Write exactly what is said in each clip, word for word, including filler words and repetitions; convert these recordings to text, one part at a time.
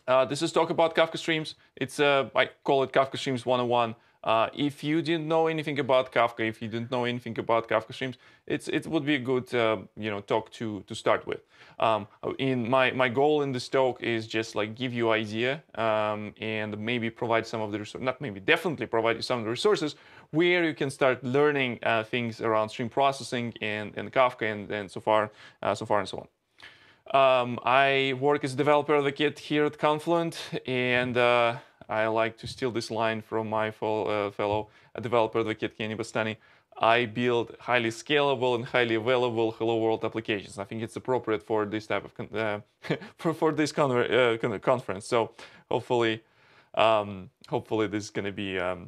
Uh, this is talk about Kafka Streams. It's uh, I call it Kafka Streams one oh one. Uh, if you didn't know anything about Kafka, if you didn't know anything about Kafka Streams, it's it would be a good uh, you know talk to to start with. Um, in my my goal in this talk is just like give you idea um, and maybe provide some of the resources, not maybe definitely provide you some of the resources where you can start learning uh, things around stream processing and and Kafka and and so far uh, so far and so on. Um, I work as a developer advocate here at Confluent, and uh, I like to steal this line from my fellow, uh, fellow developer advocate, Kenny Bastani. I build highly scalable and highly available Hello World applications. I think it's appropriate for this type of con uh, for, for this con uh, conference. So hopefully, um, hopefully this is going to be um,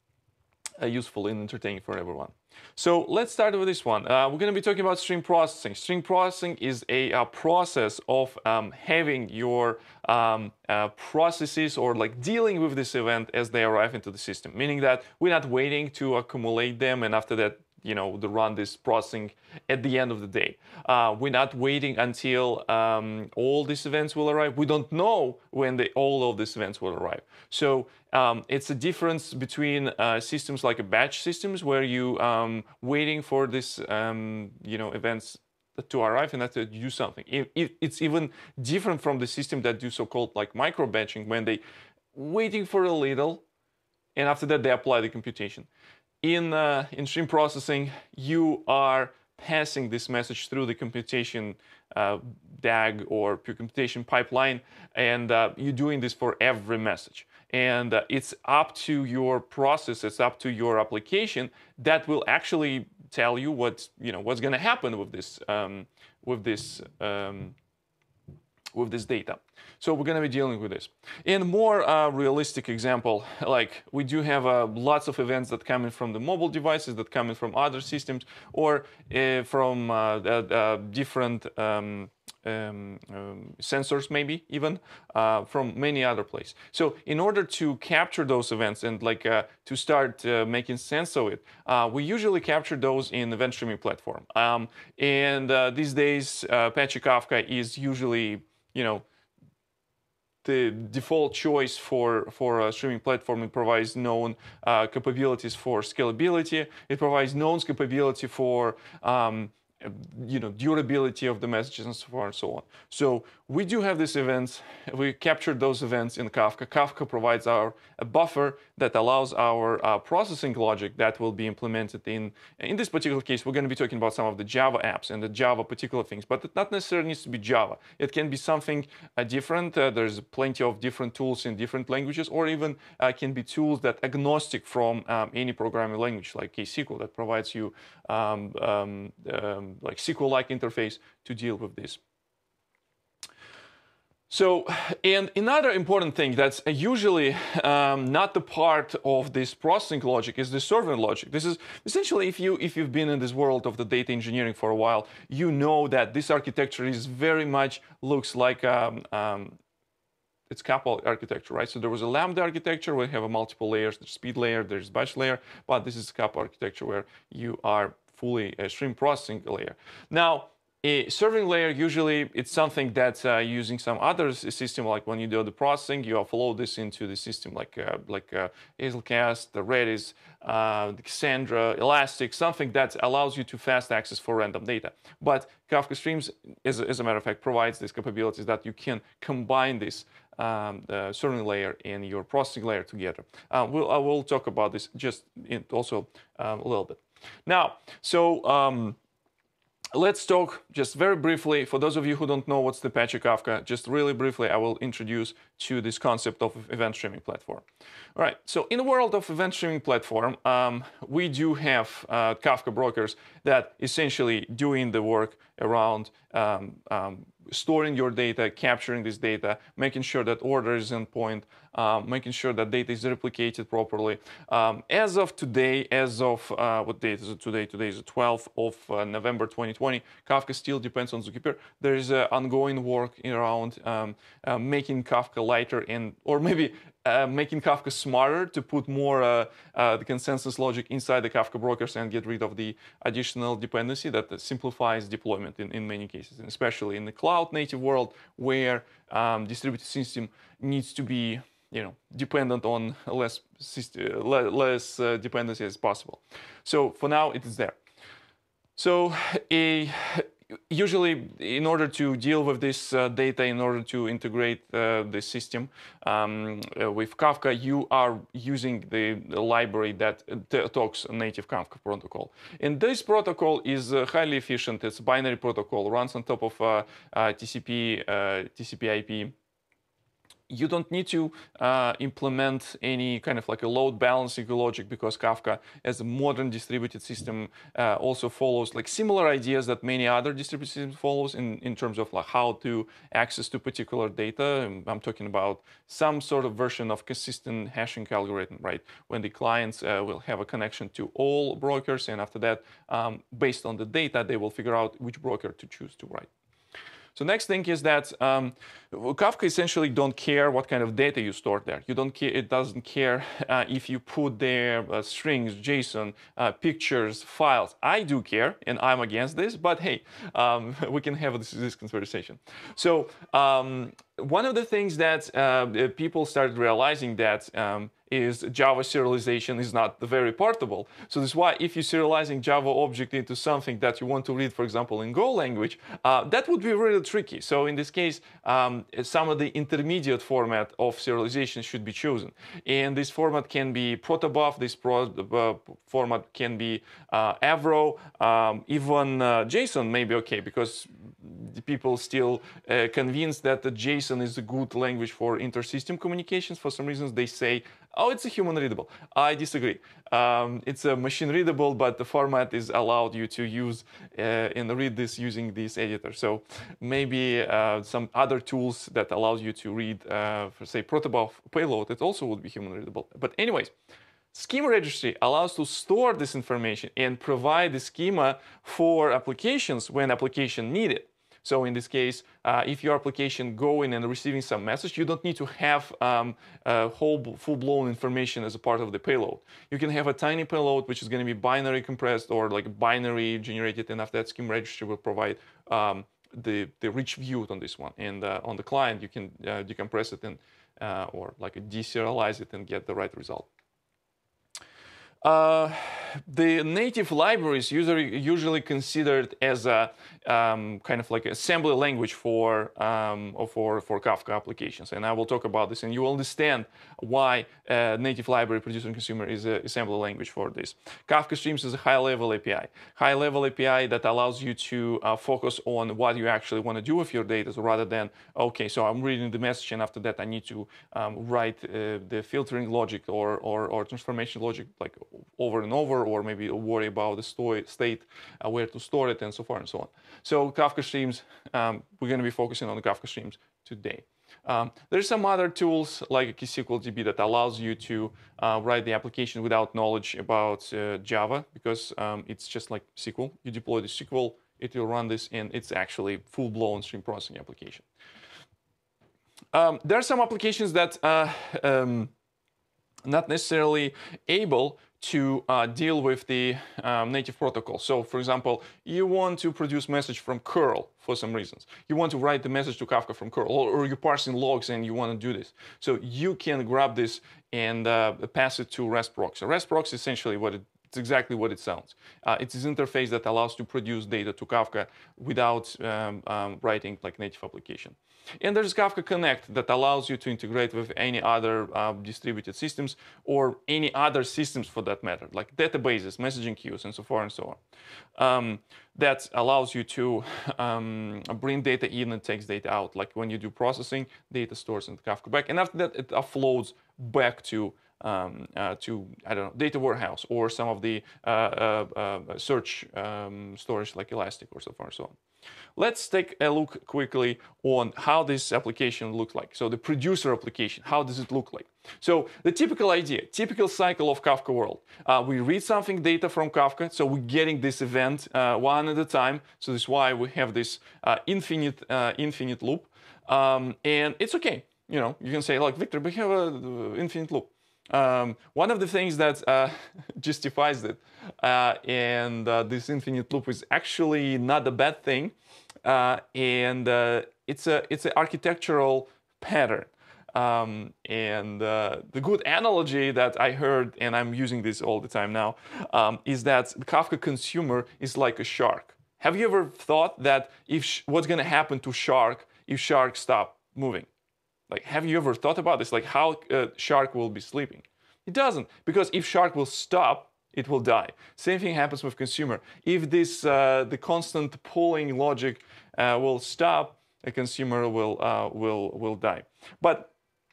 uh, useful and entertaining for everyone. So let's start with this one. Uh, we're going to be talking about stream processing. Stream processing is a, a process of um, having your um, uh, processes or like dealing with this event as they arrive into the system, meaning that we're not waiting to accumulate them and after that, you know, to run this processing at the end of the day. Uh, we're not waiting until um, all these events will arrive. We don't know when the, all of these events will arrive. So um, it's a difference between uh, systems like a batch systems where you um, waiting for this, um, you know, events to arrive and have to do something. It, it, it's even different from the system that do so-called like micro batching when they waiting for a little and after that they apply the computation. In, uh, in stream processing, you are passing this message through the computation uh, D A G or pure computation pipeline, and uh, you're doing this for every message. And uh, it's up to your process, it's up to your application that will actually tell you what's, you know, what's going to happen with this, um, with this, um, with this data. So we're going to be dealing with this. In a more uh, realistic example, like we do have uh, lots of events that come in from the mobile devices, that come in from other systems, or uh, from uh, uh, uh, different um, um, um, sensors, maybe even uh, from many other places. So in order to capture those events and like uh, to start uh, making sense of it, uh, we usually capture those in event streaming platform. Um, and uh, these days, uh, Apache Kafka is usually, you know, the default choice for, for a streaming platform. It provides known uh, capabilities for scalability. It provides known capability for um, you know, durability of the messages and so forth and so on. So we do have these events. We captured those events in Kafka. Kafka provides our a buffer that allows our uh, processing logic that will be implemented in, in this particular case, we're going to be talking about some of the Java apps and the Java particular things, but it not necessarily needs to be Java. It can be something uh, different. Uh, there's plenty of different tools in different languages, or even uh, can be tools that agnostic from um, any programming language like K S Q L that provides you um, um, um, like S Q L-like interface to deal with this. So, and another important thing that's usually um, not the part of this processing logic is the serving logic. This is essentially, if you if you've been in this world of the data engineering for a while, you know that this architecture is very much looks like um, um, it's couple architecture, right? So there was a Lambda architecture where you have a multiple layers. There's speed layer, there's batch layer, but this is a couple architecture where you are fully a stream processing layer. Now, a serving layer, usually it's something that's uh, using some other system, like when you do the processing, you offload this into the system like uh, like uh, Hazelcast, the Redis, uh, the Cassandra, Elastic, something that allows you to fast access for random data. But Kafka Streams, as, as a matter of fact, provides these capabilities that you can combine this um, the serving layer and your processing layer together. Uh, we'll, I will talk about this just in also um, a little bit. Now, so um, let's talk just very briefly, for those of you who don't know what's the Apache Kafka, just really briefly, I will introduce to this concept of event streaming platform. All right, so in the world of event streaming platform, um, we do have uh, Kafka brokers that essentially doing the work around um, um, storing your data, capturing this data, making sure that order is in point, um, making sure that data is replicated properly. Um, as of today, as of uh, what date is it today? Today is the twelfth of uh, November twenty twenty. Kafka still depends on Zookeeper. There is uh, ongoing work around um, uh, making Kafka lighter and, or maybe uh, making Kafka smarter to put more uh, uh, the consensus logic inside the Kafka brokers and get rid of the additional dependency that simplifies deployment in, in many cases, and especially in the cloud native world where um, distributed system needs to be, you know, dependent on less system, less uh, dependency as possible. So for now, it is there. So a usually, in order to deal with this uh, data, in order to integrate uh, the system um, uh, with Kafka, you are using the, the library that uh, talks native Kafka protocol. And this protocol is uh, highly efficient. It's a binary protocol, runs on top of uh, uh, T C P, uh, T C P I P. You don't need to uh, implement any kind of like a load balancing logic because Kafka, as a modern distributed system, uh, also follows like similar ideas that many other distributed systems follows in, in terms of like how to access to particular data. I'm talking about some sort of version of consistent hashing algorithm, right? When the clients uh, will have a connection to all brokers, and after that, um, based on the data, they will figure out which broker to choose to write. So next thing is that um, Kafka essentially don't care what kind of data you store there. You don't care. It doesn't care uh, if you put there uh, strings, JSON, uh, pictures, files. I do care, and I'm against this. But hey, um, we can have this, this conversation. So um, one of the things that uh, people started realizing that um, is Java serialization is not very portable. So this is why if you're serializing Java object into something that you want to read, for example, in Go language, uh, that would be really tricky. So in this case, um, some of the intermediate format of serialization should be chosen. And this format can be protobuf, this pro uh, format can be uh, Avro, um, even uh, JSON may be okay, because the people still uh, convinced that the JSON is a good language for inter-system communications. For some reasons, they say, oh, it's a human readable. I disagree. Um, it's a machine readable, but the format is allowed you to use uh, and read this using this editor. So maybe uh, some other tools that allows you to read, uh, for say, protobuf payload, it also would be human readable. But anyways, schema registry allows to store this information and provide the schema for applications when application need it. So in this case, uh, if your application going and receiving some message, you don't need to have um, a whole full-blown information as a part of the payload. You can have a tiny payload which is going to be binary compressed or like binary generated, and after that, schema registry will provide um, the the rich view on this one. And uh, on the client, you can uh, decompress it and uh, or like deserialize it and get the right result. Uh, the native library is usually, usually considered as a um, kind of like assembly language for, um, for, for Kafka applications. And I will talk about this, and you will understand why uh, native library producer and consumer is an assembly language for this. Kafka Streams is a high-level A P I. High-level A P I that allows you to uh, focus on what you actually want to do with your data, so rather than, okay, so I'm reading the message, and after that I need to um, write uh, the filtering logic or, or, or transformation logic, like over and over, or maybe worry about the store, state, uh, where to store it, and so forth and so on. So Kafka Streams, um, we're going to be focusing on the Kafka Streams today. Um, there's some other tools like KSQLDB that allows you to uh, write the application without knowledge about uh, Java, because um, it's just like S Q L. You deploy the S Q L, it will run this, and it's actually full-blown stream processing application. Um, there are some applications that uh, um, not necessarily able to uh, deal with the um, native protocol. So, for example, you want to produce message from curl for some reasons. You want to write the message to Kafka from curl, or, or you're parsing logs and you want to do this. So you can grab this and uh, pass it to REST proxy. REST proxy is essentially what it It's exactly what it sounds. Uh, it's this interface that allows to produce data to Kafka without um, um, writing like native application. And there's Kafka Connect that allows you to integrate with any other uh, distributed systems or any other systems for that matter, like databases, messaging queues, and so forth and so on. Um, that allows you to um, bring data in and takes data out. Like when you do processing, data stores in Kafka back, and after that it offloads back to Um, uh, to, I don't know, data warehouse or some of the uh, uh, uh, search um, storage like Elastic or so far and so on. Let's take a look quickly on how this application looks like. So the producer application, how does it look like? So the typical idea, typical cycle of Kafka world. Uh, we read something data from Kafka, so we're getting this event uh, one at a time. So this is why we have this uh, infinite, uh, infinite loop. Um, and it's okay. you know, you can say, like, Victor, we have an infinite loop. Um, one of the things that uh, justifies it, uh, and uh, this infinite loop is actually not a bad thing, uh, and uh, it's a it's an architectural pattern. Um, and uh, the good analogy that I heard, and I'm using this all the time now, um, is that the Kafka consumer is like a shark. Have you ever thought that if sh what's going to happen to shark if shark stop moving? Like, have you ever thought about this? Like, how uh, shark will be sleeping? It doesn't, because if shark will stop, it will die. Same thing happens with consumer. If this uh, the constant pulling logic uh, will stop, a consumer will uh, will will die. But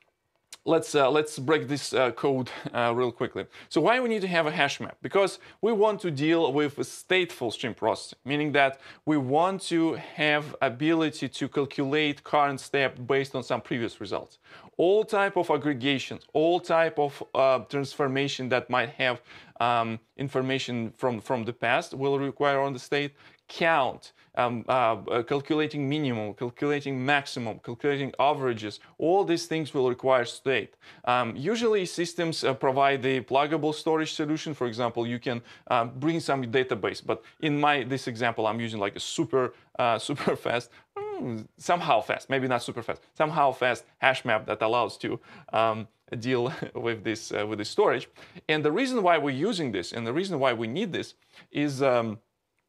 let's uh, let's break this uh, code uh, real quickly. So why we need to have a hash map? Because we want to deal with stateful stream processing, meaning that we want to have ability to calculate current step based on some previous results. All type of aggregations, all type of uh, transformation that might have um, information from from the past will require on the state count. Um, uh, calculating minimum, calculating maximum, calculating averages, all these things will require state. Um, usually systems uh, provide the pluggable storage solution. For example, you can uh, bring some database, but in my this example, I'm using like a super, uh, super fast, mm, somehow fast, maybe not super fast, somehow fast hash map that allows to um, deal with this, uh, with this storage. And the reason why we're using this, and the reason why we need this is um,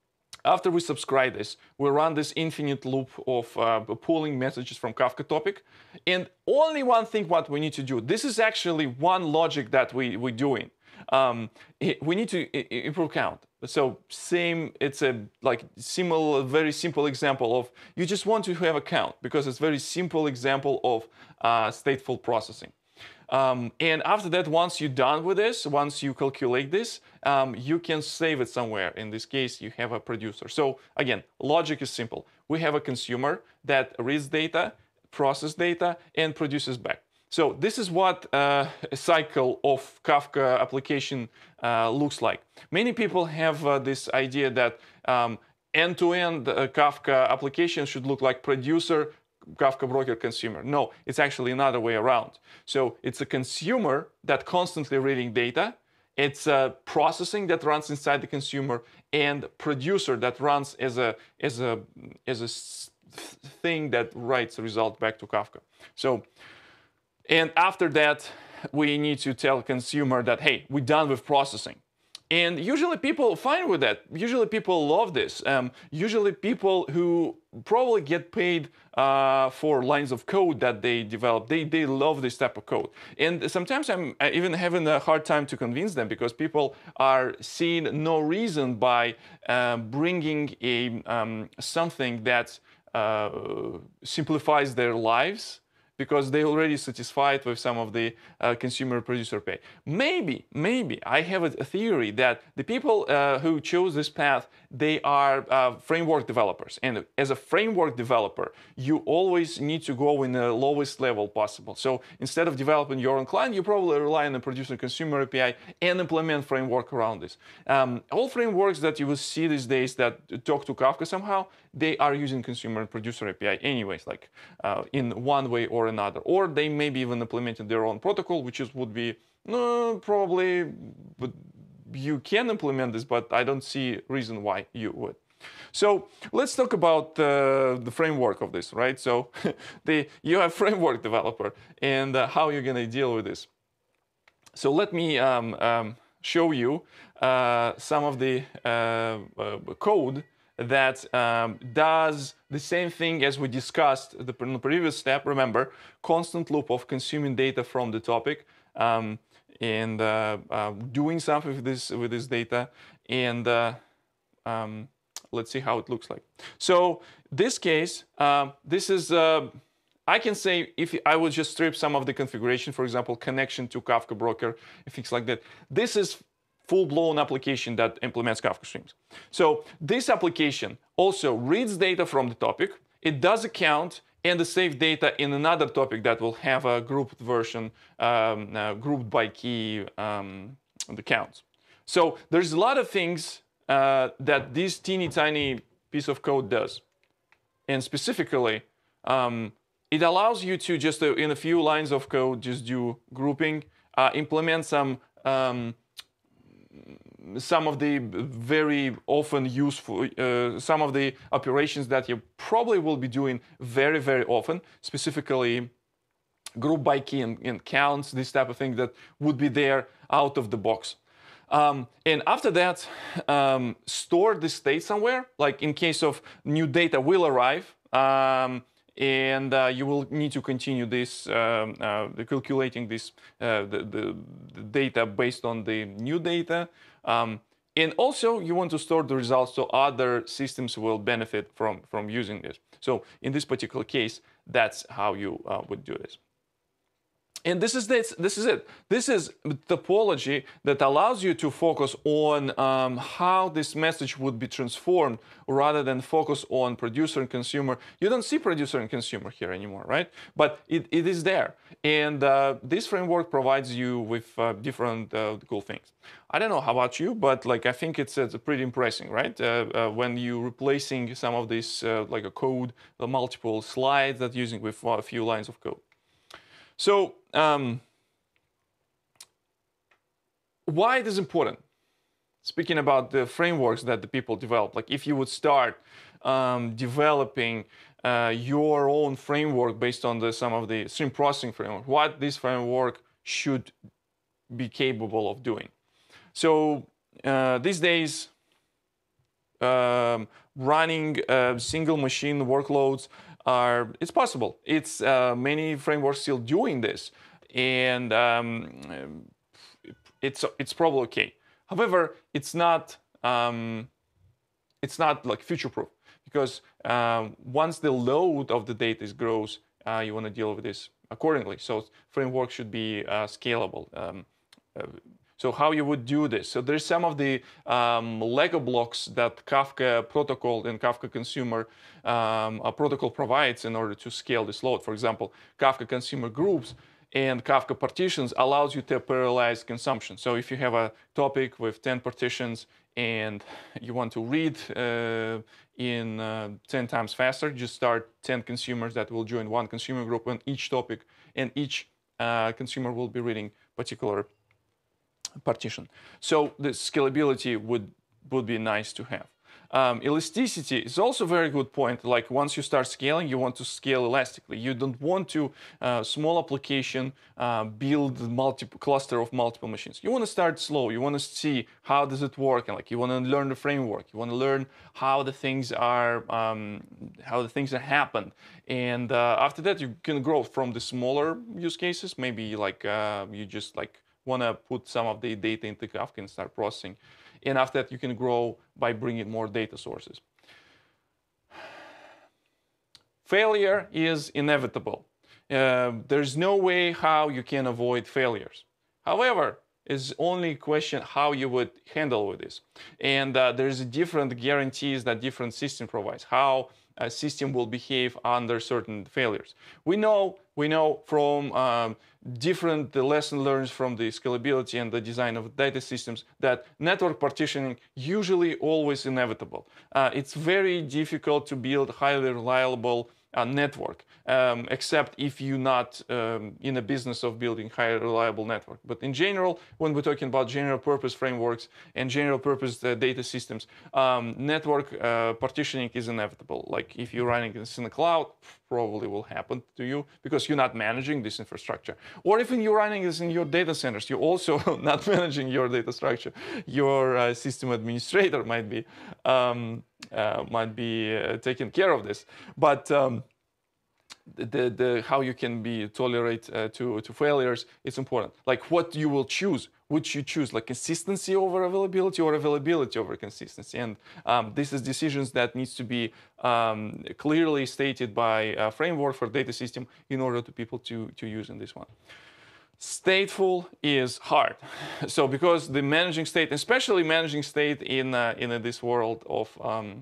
after we subscribe this, we run this infinite loop of uh, pulling messages from Kafka topic. And only one thing what we need to do, this is actually one logic that we, we're doing. Um, we need to improve count. So same, it's a like similar, very simple example of, you just want to have a count because it's very simple example of uh, stateful processing. Um, and after that, once you're done with this, once you calculate this, um, you can save it somewhere. In this case, you have a producer. So again, logic is simple. We have a consumer that reads data, processes data, and produces back. So this is what uh, a cycle of Kafka application uh, looks like. Many people have uh, this idea that um, end-to-end uh, Kafka application should look like producer, Kafka broker, consumer. No, it's actually another way around. So it's a consumer that constantly reading data. It's a processing that runs inside the consumer, and producer that runs as a as a as a thing that writes a result back to Kafka. So, and after that, we need to tell consumer that, hey, we're done with processing. And usually people are fine with that. Usually people love this. Um, usually people who probably get paid uh, for lines of code that they develop, they, they love this type of code. And sometimes I'm even having a hard time to convince them, because people are seeing no reason by uh, bringing a, um, something that uh, simplifies their lives, because they already satisfied with some of the uh, consumer producer pay. Maybe, maybe I have a theory that the people uh, who chose this path, they are uh, framework developers. And as a framework developer, you always need to go in the lowest level possible. So instead of developing your own client, you probably rely on the producer consumer A P I and implement framework around this. Um, all frameworks that you will see these days that talk to Kafka somehow, they are using consumer and producer A P I anyways, like uh, in one way or another. Or they maybe even implemented their own protocol, which is, would be uh, probably, but you can implement this, but I don't see reason why you would. So let's talk about uh, the framework of this, right? So the, you have framework developer, and uh, how you're gonna deal with this. So let me um, um, show you uh, some of the uh, uh, code that um, does the same thing as we discussed the, in the previous step. Remember, constant loop of consuming data from the topic, um, and uh, uh, doing something with this with this data, and uh, um, let's see how it looks like. So this case, uh, this is uh, I can say, if I would just strip some of the configuration, for example, connection to Kafka broker, things like that. This is full-blown application that implements Kafka Streams. So this application also reads data from the topic. It does a count and the save data in another topic that will have a grouped version, um, uh, grouped by key, um, the counts. So there's a lot of things uh, that this teeny tiny piece of code does. And specifically, um, it allows you to just, uh, in a few lines of code, just do grouping, uh, implement some um, some of the very often useful, uh, some of the operations that you probably will be doing very, very often, specifically group by key and, and counts, this type of thing that would be there out of the box. Um, and after that, um, store the state somewhere, like in case of new data will arrive, um, and uh, you will need to continue this, um, uh, the calculating this, uh, the, the, the data based on the new data. Um, and also you want to store the results so other systems will benefit from, from using this. So in this particular case, that's how you uh, would do this. And this is this. This is it. This is topology that allows you to focus on um, how this message would be transformed, rather than focus on producer and consumer. You don't see producer and consumer here anymore, right? But it, it is there. And uh, this framework provides you with uh, different uh, cool things. I don't know how about you, but like I think it's, it's pretty impressive, right? Uh, uh, when you're replacing some of this, uh, like a code, the multiple slides that you're using with a few lines of code. So um, why it is important? Speaking about the frameworks that the people develop, like if you would start um, developing uh, your own framework based on the, some of the stream processing framework, what this framework should be capable of doing. So uh, these days, um, running uh, single machine workloads are, it's possible. It's uh, many frameworks still doing this, and um, it's it's probably okay. However, it's not um, it's not like future-proof, because uh, once the load of the data grows, uh, you want to deal with this accordingly. So framework should be uh, scalable. Um, uh, So how you would do this? So there's some of the um, Lego blocks that Kafka protocol and Kafka consumer um, a protocol provides in order to scale this load. For example, Kafka consumer groups and Kafka partitions allows you to parallelize consumption. So if you have a topic with ten partitions and you want to read uh, in uh, ten times faster, just start ten consumers that will join one consumer group on each topic, and each uh, consumer will be reading particular partition. So the scalability would would be nice to have. Um, elasticity is also a very good point. Like once you start scaling, you want to scale elastically. You don't want to uh, small application uh, build multiple cluster of multiple machines. You want to start slow. You want to see how does it work, and like you want to learn the framework. You want to learn how the things are um, how the things are happened. And uh, after that, you can grow from the smaller use cases. Maybe like uh, you just like want to put some of the data into Kafka and start processing. And after that, you can grow by bringing more data sources. Failure is inevitable. Uh, there's no way how you can avoid failures. However, it's only a question how you would handle with this. And uh, there's different guarantees that different system provides, how a system will behave under certain failures. We know, we know from um, different lesson learned from the scalability and the design of data systems that network partitioning usually always inevitable. Uh, it's very difficult to build highly reliable uh, network, um, except if you're not um, in a business of building highly reliable network. But in general, when we're talking about general purpose frameworks and general purpose uh, data systems, um, network uh, partitioning is inevitable. Like if you're running this in the cloud, probably will happen to you because you're not managing this infrastructure. Or if you're running this in your data centers, you're also not managing your data structure. Your uh, system administrator might be um, uh, might be uh, taking care of this. But um, the, the how you can be tolerate uh, to to failures, it's important. Like what you will choose, which you choose, like consistency over availability or availability over consistency. And um, this is decisions that needs to be um, clearly stated by a framework for data system in order to people to to use in this one. Stateful is hard. So because the managing state, especially managing state in uh, in uh, this world of um,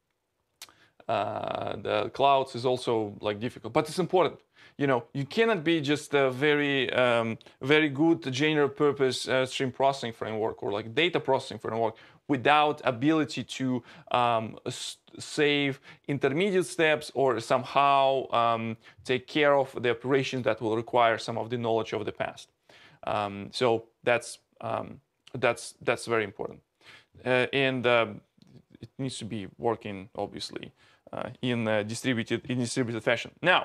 Uh, the clouds is also like difficult, but it's important. You know, you cannot be just a very, um, very good general purpose uh, stream processing framework or like data processing framework without ability to um, save intermediate steps or somehow um, take care of the operations that will require some of the knowledge of the past. Um, so that's um, that's that's very important, uh, and uh, it needs to be working obviously uh, in a distributed in distributed fashion. Now,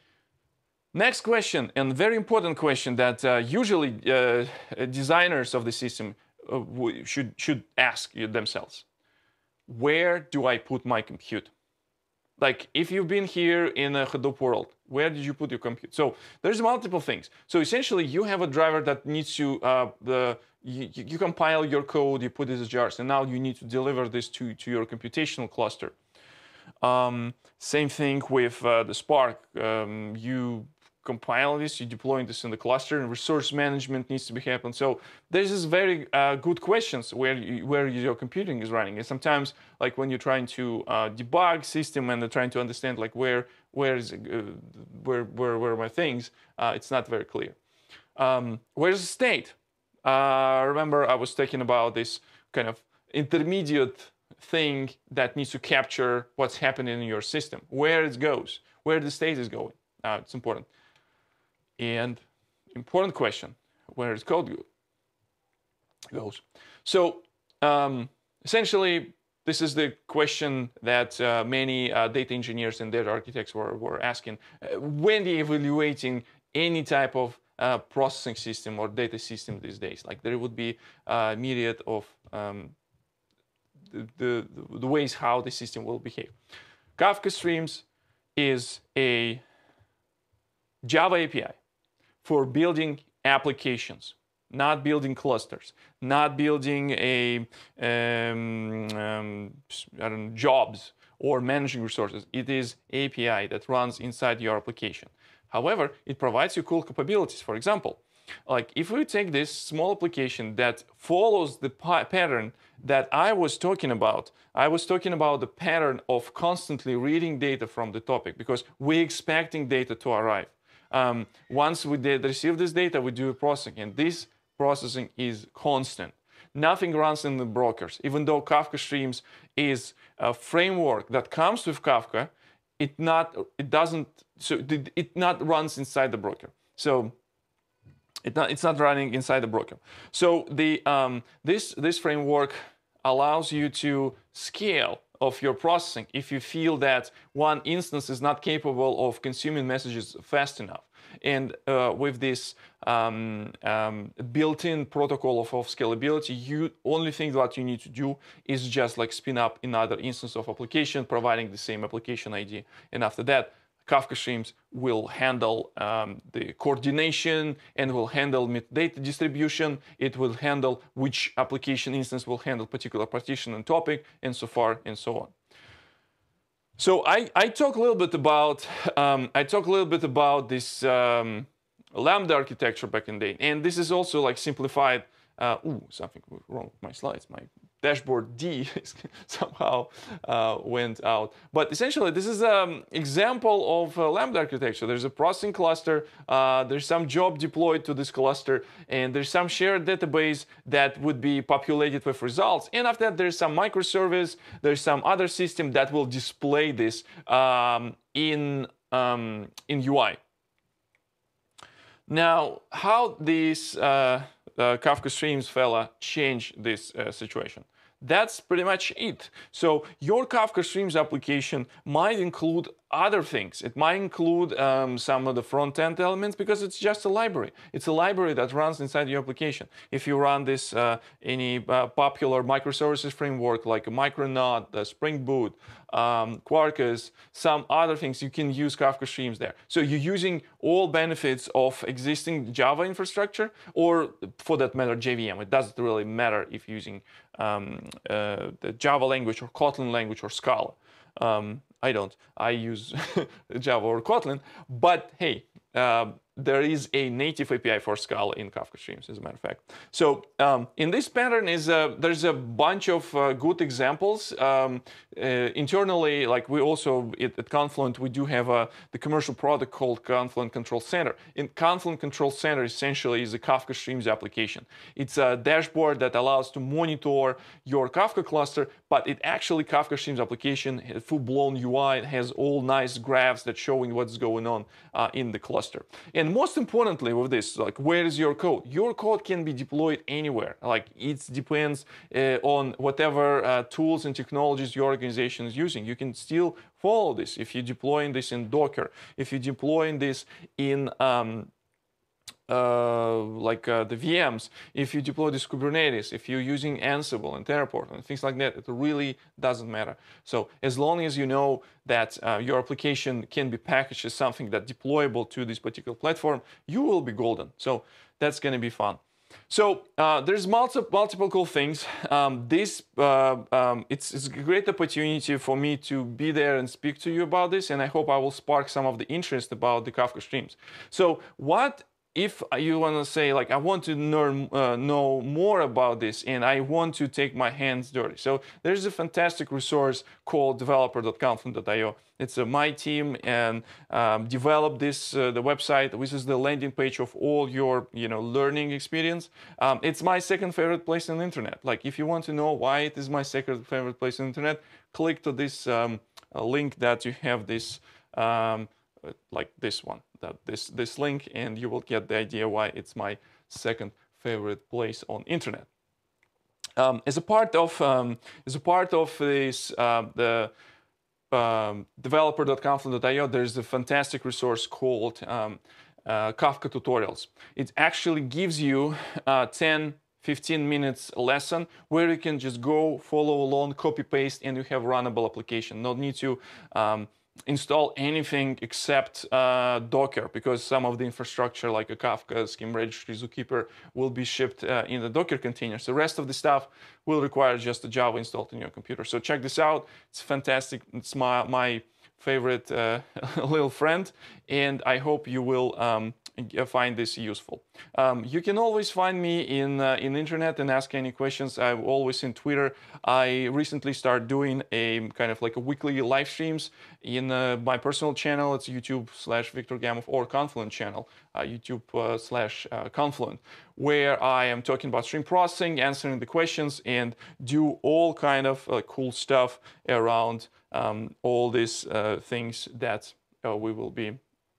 next question, and very important question that uh, usually uh, designers of the system uh, should should ask themselves: where do I put my compute? Like, if you've been here in a Hadoop world, where did you put your compute? So there's multiple things. So essentially, you have a driver that needs to uh, the you, you compile your code, you put it as jars, and now you need to deliver this to to your computational cluster. Um, same thing with uh, the Spark. Um, you compile this, you deploy this in the cluster, and resource management needs to be happened. So there's this very uh, good questions where you, where your computing is running. And sometimes, like when you're trying to uh, debug system and they're trying to understand like where where is uh, where where where are my things, uh, it's not very clear. Um, where's the state? Uh, remember, I was talking about this kind of intermediate thing that needs to capture what's happening in your system, where it goes, where the state is going. Uh, it's important. And important question, where is code goes? So um, essentially, this is the question that uh, many uh, data engineers and data architects were, were asking uh, when they're evaluating any type of uh, processing system or data system these days. Like there would be a myriad of um, the, the, the ways how the system will behave. Kafka Streams is a Java A P I for building applications, not building clusters, not building a um, um, I don't know, jobs or managing resources. It is A P I that runs inside your application. However, it provides you cool capabilities. For example, like if we take this small application that follows the pattern that I was talking about, I was talking about the pattern of constantly reading data from the topic because we're expecting data to arrive. Um, once we did receive this data, we do a processing, and this processing is constant. Nothing runs in the brokers. Even though Kafka Streams is a framework that comes with Kafka, it not it doesn't so it, it not runs inside the broker. So it not, it's not running inside the broker. So the um, this this framework allows you to scale of your processing if you feel that one instance is not capable of consuming messages fast enough. And uh, with this um, um, built-in protocol of, of scalability, you only thing that you need to do is just like spin up another instance of application, providing the same application I D. And after that, Kafka Streams will handle um, the coordination and will handle metadata distribution. It will handle which application instance will handle particular partition and topic, and so far and so on. So I, I talk a little bit about um, I talk a little bit about this um, Lambda architecture back in the day, and this is also like simplified. Uh, ooh, something wrong with my slides. My dashboard D somehow uh, went out. But essentially, this is an example of uh, Lambda architecture. There's a processing cluster. Uh, there's some job deployed to this cluster, and there's some shared database that would be populated with results. And after that, there's some microservice. There's some other system that will display this um, in um, in U I. Now, how this uh, uh, Kafka Streams fella change this uh, situation? That's pretty much it. So your Kafka Streams application might include other things. It might include um, some of the front-end elements because it's just a library. It's a library that runs inside your application. If you run this uh, any uh, popular microservices framework like a Micronaut, uh, Spring Boot, um, Quarkus, some other things, you can use Kafka Streams there. So you're using all benefits of existing Java infrastructure, or for that matter, J V M. It doesn't really matter if you're using um, uh, the Java language or Kotlin language or Scala. Um, I don't. I use Java or Kotlin. But hey, uh, there is a native A P I for Scala in Kafka Streams, as a matter of fact. So um, in this pattern is a, there's a bunch of uh, good examples. Um, uh, internally, like we also at, at Confluent, we do have a, the commercial product called Confluent Control Center. In Confluent Control Center essentially is a Kafka Streams application. It's a dashboard that allows to monitor your Kafka cluster, but it actually Kafka Streams application, full-blown U I, it has all nice graphs that showing what's going on uh, in the cluster. And most importantly with this, like where is your code? Your code can be deployed anywhere. Like it depends uh, on whatever uh, tools and technologies your organization is using. You can still follow this if you're deploying this in Docker, if you're deploying this in um, Uh, like uh, the V Ms, if you deploy this Kubernetes, if you're using Ansible and Terraform and things like that, it really doesn't matter. So as long as you know that uh, your application can be packaged as something that's deployable to this particular platform, you will be golden. So that's going to be fun. So uh, there's multiple, multiple cool things. Um, this uh, um, it's, it's a great opportunity for me to be there and speak to you about this, and I hope I will spark some of the interest about the Kafka Streams. So what if you want to say, like, I want to learn, uh, know more about this and I want to take my hands dirty. So there's a fantastic resource called developer dot confluent dot i o. It's uh, my team and um, developed this, uh, the website. This is the landing page of all your, you know, learning experience. Um, it's my second favorite place on the internet. Like, if you want to know why it is my second favorite place on the internet, click to this um, link that you have this, um, like this one. That this this link, and you will get the idea why it's my second favorite place on internet. Um, as a part of um, as a part of this uh, the um, developer dot confluent dot i o, there's a fantastic resource called um, uh, Kafka tutorials. It actually gives you uh, ten fifteen minutes lesson where you can just go follow along, copy paste, and you have runnable application. No need to um, install anything except uh, Docker, because some of the infrastructure like a Kafka, Scheme Registry, Zookeeper will be shipped uh, in the Docker containers. The rest of the stuff will require just a Java installed on your computer. So check this out. It's fantastic. It's my, my favorite uh, little friend, and I hope you will um, find this useful. Um, you can always find me in uh, in the internet and ask any questions. I'm always in Twitter. I recently started doing a kind of like a weekly live streams in uh, my personal channel. It's YouTube slash Viktor Gamov, or Confluent channel, uh, YouTube uh, slash uh, Confluent, where I am talking about stream processing, answering the questions, and do all kind of uh, cool stuff around um, all these uh, things that uh, we will be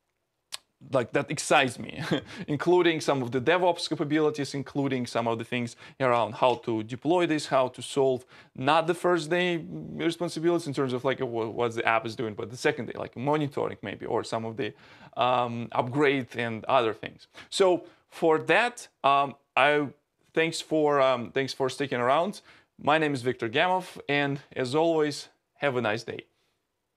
like that excites me, including some of the DevOps capabilities, including some of the things around how to deploy this, how to solve not the first day responsibilities in terms of like what the app is doing, but the second day, like monitoring maybe, or some of the um, upgrade and other things. So for that, um, I thanks for um, thanks for sticking around. My name is Viktor Gamov, and as always, have a nice day.